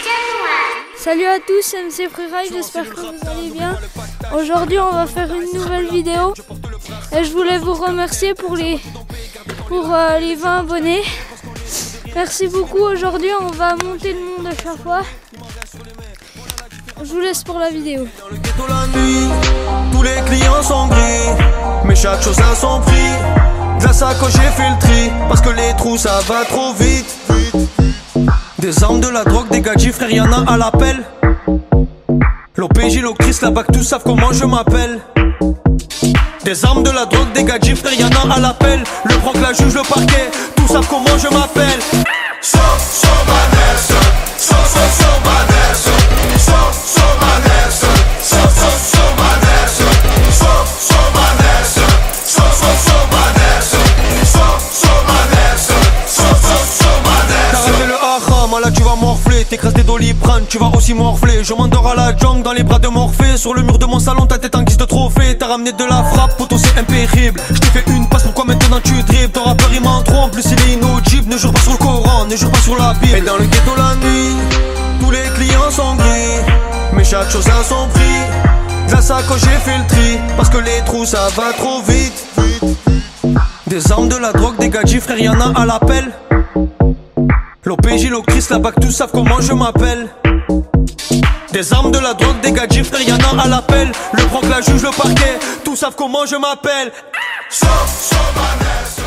Salut à tous, MC Freeride, j'espère que vous allez bien. Aujourd'hui on va faire une nouvelle vidéo et je voulais vous remercier pour les 20 abonnés. Merci beaucoup. Aujourd'hui on va monter le monde à chaque fois. Je vous laisse pour la vidéo. Dans le ghetto la nuit, tous les clients sont gris, mais chaque chose a son prix. De la sacoche j'ai fait le tri, parce que les trous ça va trop vite. Des armes, de la drogue, des gadgets, frère y'en a à l'appel. L'OPJ, l'octrice, la BAC, tous savent comment je m'appelle. Des armes, de la drogue, des gadgets, frère y'en a à l'appel. Le prank, la juge, le parquet, tous savent comment je m'appelle. Là tu vas morfler, t'écrases des doliprane, tu vas aussi morfler. Je m'endors à la jungle dans les bras de Morphée. Sur le mur de mon salon, ta tête en guise de trophée. T'as ramené de la frappe, poto c'est impérible. Je t'ai fait une passe, pourquoi maintenant tu dribbles? Ton rappeur il m'en trompe, plus il est inaudible. Ne jure pas sur le Coran, ne jure pas sur la Bible. Et dans le ghetto la nuit, tous les clients sont gris, mais chaque chose a son prix. De la sacoche j'ai fait le tri, parce que les trous ça va trop vite. Des armes, de la drogue, des gadgets, frère y'en a à l'appel. L'OPJ, l'octrice, la BAC, tous savent comment je m'appelle. Des armes, de la drogue, des gadgets, frère y'en a à l'appel. Le prank, la juge, le parquet, tous savent comment je m'appelle.